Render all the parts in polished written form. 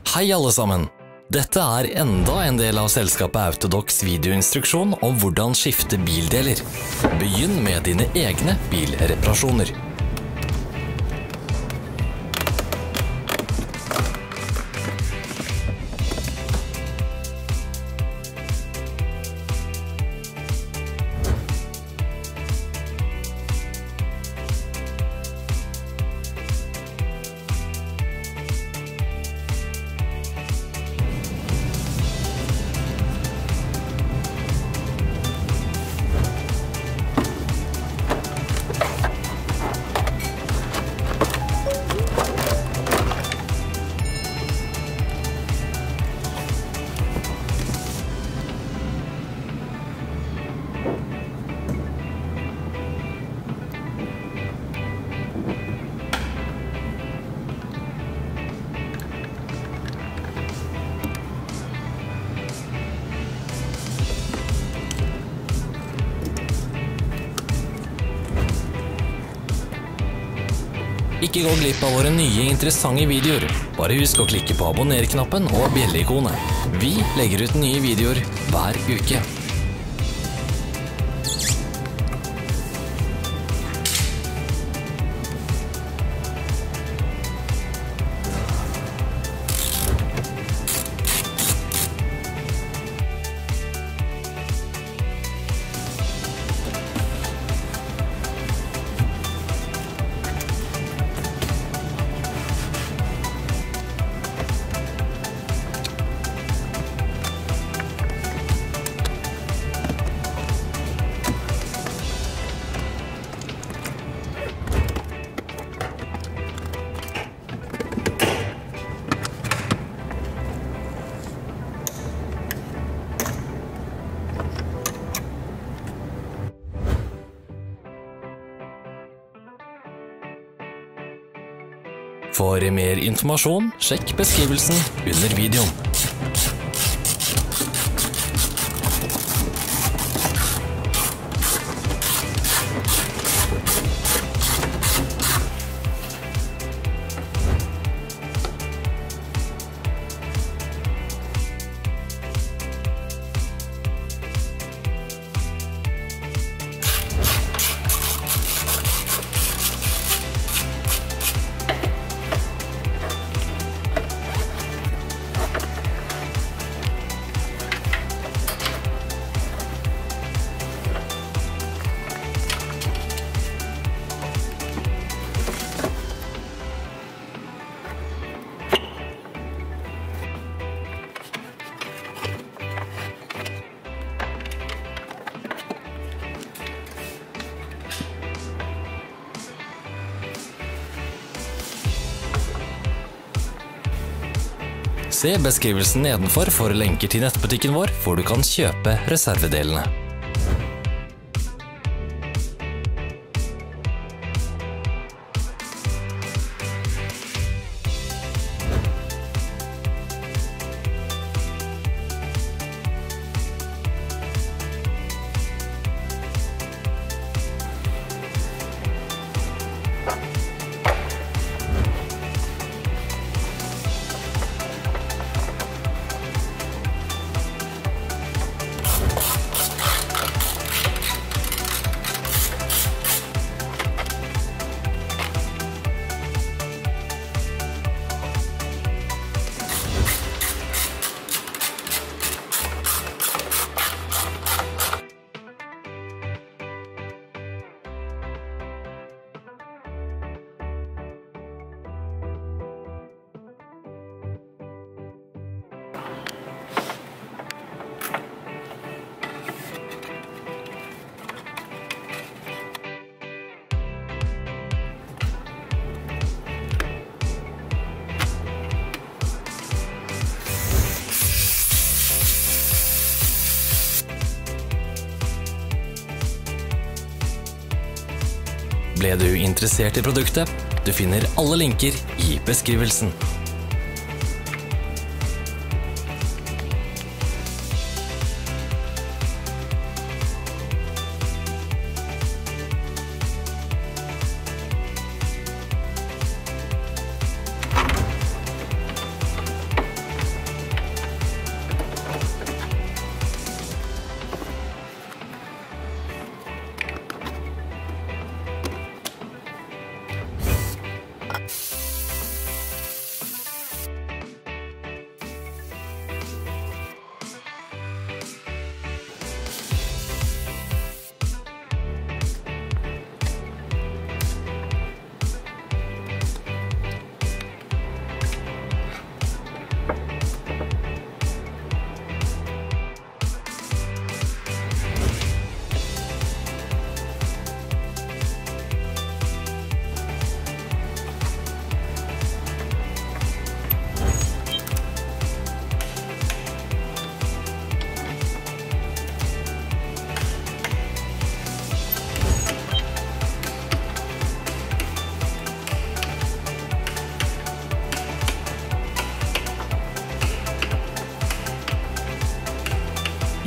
Hei alle sammen! Dette er enda en del av selskapet Autodocs videoinstruksjon om hvordan skifte bildeler. Begynn med dine egne bilreparasjoner. Ikke gå glipp av våre nye interessante videoer. Bare husk å klikke på abonner-knappen og bjelle-ikonet. Vi legger ut nye videoer hver uke. For mer informasjon, sjekk beskrivelsen under videoen. Se beskrivelsen nedenfor for lenker til nettbutikken vår, hvor du kan kjøpe reservedelene. Ble du interessert i produktet? Du finner alle linker i beskrivelsen.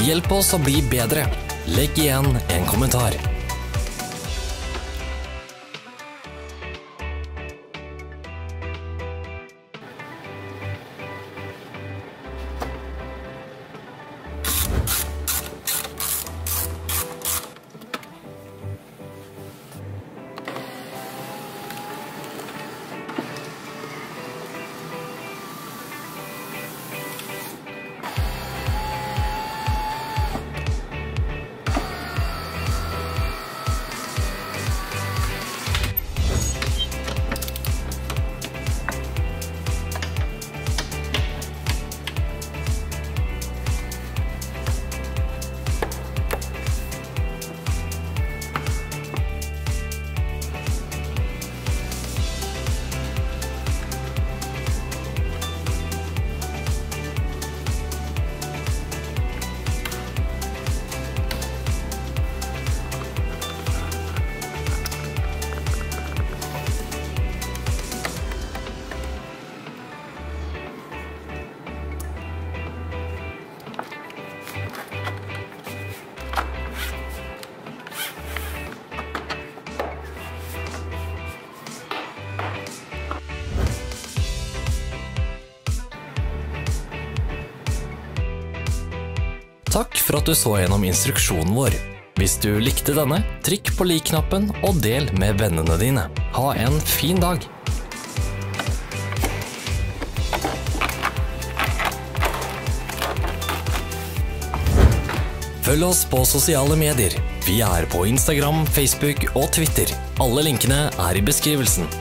Hjelp oss å bli bedre. Legg igjen en kommentar. Takk for at du så gjennom instruksjonen vår. Hvis du likte denne, trykk på like-knappen og del med vennene dine. Ha en fin dag! Følg oss på sosiale medier. Vi er på Instagram, Facebook og Twitter. Alle linkene er i beskrivelsen.